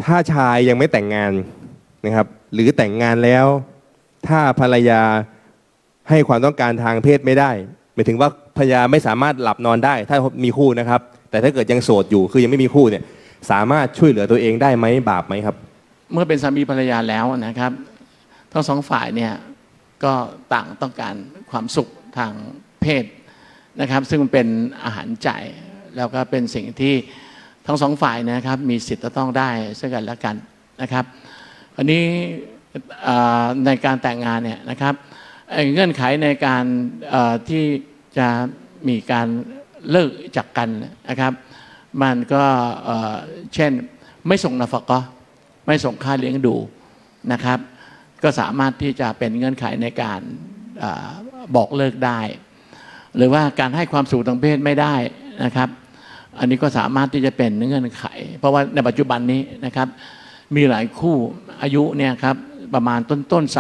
ถ้าชายยังไม่แต่งงานนะครับหรือแต่งงานแล้วถ้าภรรยาให้ความต้องการทางเพศไม่ได้หมายถึงว่าภรรยาไม่สามารถหลับนอนได้ถ้ามีคู่นะครับแต่ถ้าเกิดยังโสดอยู่คือยังไม่มีคู่เนี่ยสามารถช่วยเหลือตัวเองได้ไหมบาปไหมครับเมื่อเป็นสามีภรรยาแล้วนะครับทั้งสองฝ่ายเนี่ยก็ต่างต้องการความสุขทางเพศนะครับซึ่งมันเป็นอาหารใจแล้วก็เป็นสิ่งที่ทั้งสองฝ่ายนะครับมีสิทธิ์จะต้องได้ซึ่งกันและกันนะครับอันนี้ในการแต่งงานเนี่ยนะครับเงื่อนไขในการที่จะมีการเลิกจากกันนะครับมันก็เช่นไม่ส่งนาฟะกะห์ไม่ส่งค่าเลี้ยงดูนะครับก็สามารถที่จะเป็นเงื่อนไขในการบอกเลิกได้หรือว่าการให้ความสุขทางเพศไม่ได้นะครับอันนี้ก็สามารถที่จะเป็นเงื่อนไขเพราะว่าในปัจจุบันนี้นะครับมีหลายคู่อายุเนี่ยครับประมาณต้น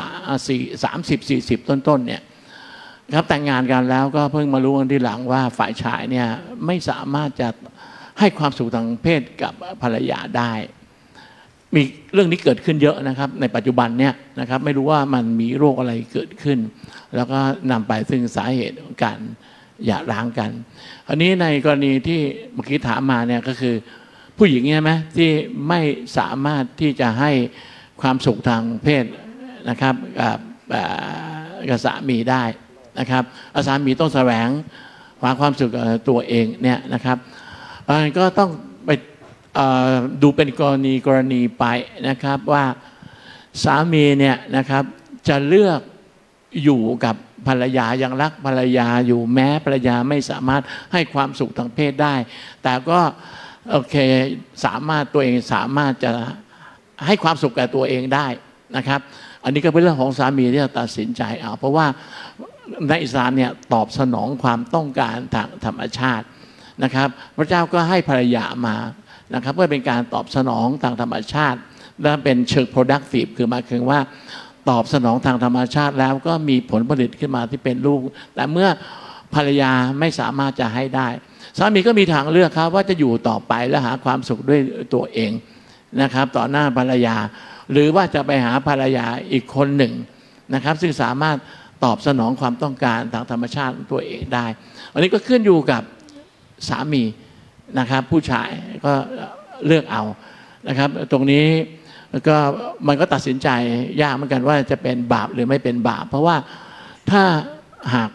30-40ต้นเนี่ยครับแต่งงานกันแล้วก็เพิ่งมารู้กันทีหลังว่าฝ่ายชายเนี่ยไม่สามารถจะให้ความสุขทางเพศกับภรรยาได้มีเรื่องนี้เกิดขึ้นเยอะนะครับในปัจจุบันเนี่ยนะครับไม่รู้ว่ามันมีโรคอะไรเกิดขึ้นแล้วก็นำไปซึ่งสาเหตุของการหย่าร้างกันอันนี้ในกรณีที่เมื่อกี้ถามมาเนี่ยก็คือผู้หญิงใช่ไหมที่ไม่สามารถที่จะให้ความสุขทางเพศนะครับกับสามีได้นะครับสามีต้องแสวงหาความสุขตัวเองเนี่ยนะครับก็ต้องไปดูเป็นกรณีไปนะครับว่าสามีเนี่ยนะครับจะเลือกอยู่กับภรรยายังรักภรรยาอยู่แม้ภรรยาไม่สามารถให้ความสุขทางเพศได้แต่ก็โอเคสามารถตัวเองสามารถจะให้ความสุขแก่ตัวเองได้นะครับอันนี้ก็เป็นเรื่องของสามีที่จะตัดสินใจเอาเพราะว่าในอิสลามเนี่ยตอบสนองความต้องการทางธรรมชาตินะครับพระเจ้าก็ให้ภรรยามานะครับเพื่อเป็นการตอบสนองทางธรรมชาติและเป็นเชิง productive คือหมายถึงว่าตอบสนองทางธรรมชาติแล้วก็มีผลผลิตขึ้นมาที่เป็นลูกแต่เมื่อภรรยาไม่สามารถจะให้ได้สามีก็มีทางเลือกครับว่าจะอยู่ต่อไปและหาความสุขด้วยตัวเองนะครับต่อหน้าภรรยาหรือว่าจะไปหาภรรยาอีกคนหนึ่งนะครับซึ่งสามารถตอบสนองความต้องการทางธรรมชาติตัวเองได้อันนี้ก็ขึ้นอยู่กับสามีนะครับผู้ชายก็เลือกเอานะครับตรงนี้ก็มันก็ตัดสินใจยากเหมือนกันว่าจะเป็นบาปหรือไม่เป็นบาปเพราะว่าถ้าหาก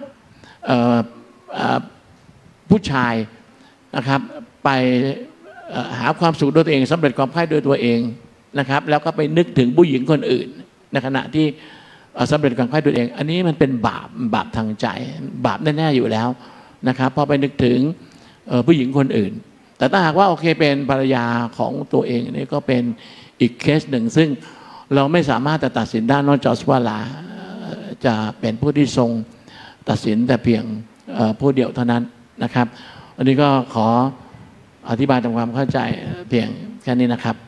ผู้ชายนะครับไปหาความสุขด้วยตัวเองสำเร็จความใคร่ด้วยตัวเองนะครับแล้วก็ไปนึกถึงผู้หญิงคนอื่นในขณะที่สำเร็จความใคร่ด้วยตัวเองอันนี้มันเป็นบาปทางใจบาปแน่ๆอยู่แล้วนะครับพอไปนึกถึงผู้หญิงคนอื่นแต่ถ้าหากว่าโอเคเป็นภรรยาของตัวเองนี่ก็เป็นอีกเคสหนึ่งซึ่งเราไม่สามารถจะตัดสินได้นอกจากว่าลาจะเป็นผู้ที่ทรงตัดสินแต่เพียงผู้เดียวเท่านั้นนะครับอันนี้ก็ขออธิบายทำความเข้าใจเพียงแค่นี้นะครับ